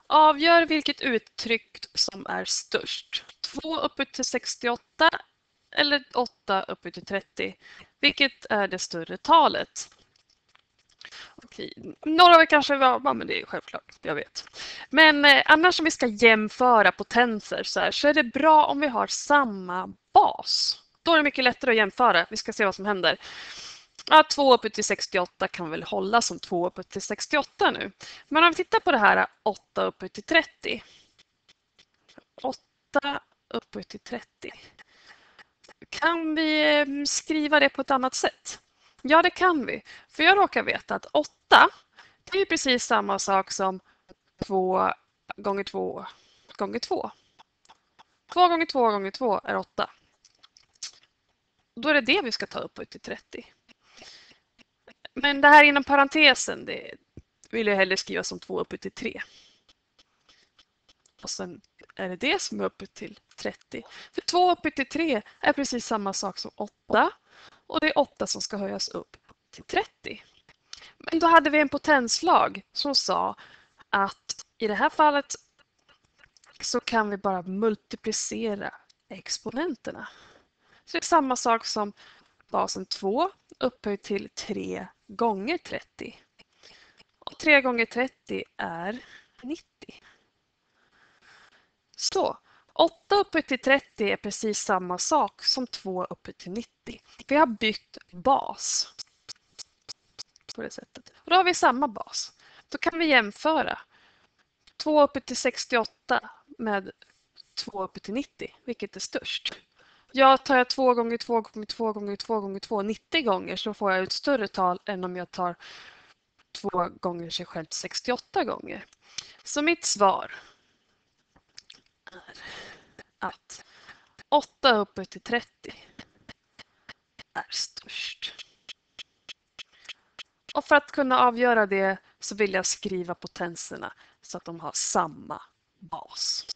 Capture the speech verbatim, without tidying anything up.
Avgör vilket uttryck som är störst. två upphöjt till sextioåtta eller åtta upphöjt till trettio. Vilket är det större talet? Okej. Några av er kanske var, ja, men det är självklart, jag vet. Men eh, annars om vi ska jämföra potenser så, här, så är det bra om vi har samma bas. Då är det mycket lättare att jämföra. Vi ska se vad som händer. Ja, två upphöjt till sextioåtta kan väl hålla som två upphöjt till sextioåtta nu. Men om vi tittar på det här åtta upphöjt till trettio. åtta upphöjt till trettio. Kan vi skriva det på ett annat sätt? Ja, det kan vi. För jag råkar veta att åtta, det är precis samma sak som två gånger två gånger två. två gånger två gånger två är åtta. Då är det det vi ska ta upp till trettio. Men det här inom parentesen, det vill jag hellre skriva som två upphöjt till tre. Och sen är det det som är upphöjt till trettio. För två upphöjt till tre är precis samma sak som åtta. Och det är åtta som ska höjas upp till trettio. Men då hade vi en potenslag som sa att i det här fallet så kan vi bara multiplicera exponenterna. Så det är samma sak som basen två upphöjt till tre gånger trettio. Och tre gånger trettio är nittio. Så åtta upphöjt till trettio är precis samma sak som två upphöjt till nittio. Vi har bytt bas. På det sättet. Och då har vi samma bas. Då kan vi jämföra två upphöjt till sextioåtta med två upphöjt till nittio. Vilket är störst? Ja, tar jag två gånger två gånger två gånger två gånger två nittio gånger så får jag ett större tal än om jag tar två gånger sig själv sextioåtta gånger. Så mitt svar är att åtta upphöjt till trettio är störst. Och för att kunna avgöra det så vill jag skriva potenserna så att de har samma bas.